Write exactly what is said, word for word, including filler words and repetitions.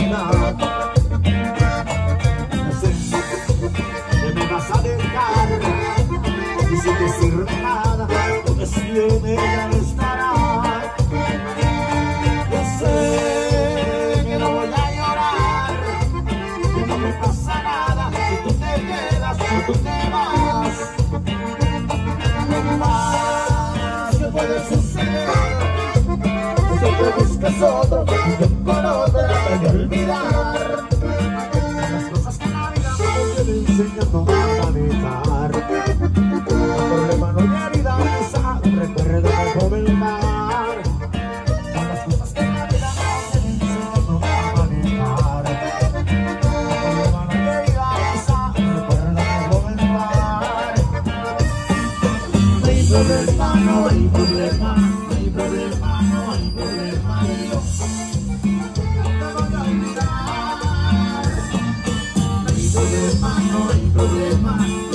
realidad. No sé que me vas a dejar, y si te sirve nada, pues bien ella estará. Yo sé que no voy a llorar, que no me pasa nada si tú te quedas, si tú te vas. Lo más que puede suceder, siempre buscas otro, y yo con otra te voy a olvidar. Las cosas que la vida me viene enseñando a manejar. El problema no es herida, esa recuerda de joven mar. Las cosas que la vida me viene enseñando a manejar. El problema no es herida, esa recuerda de joven mar. No hay problema, no hay problema, no hay problema, no hay problema, yo te voy a olvidar. No hay problema, no hay problema.